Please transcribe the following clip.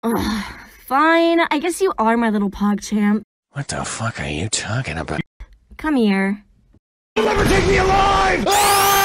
Ugh, fine, I guess you are my little Pogchamp. What the fuck are you talking about? Come here. You'll never take me alive! Ah!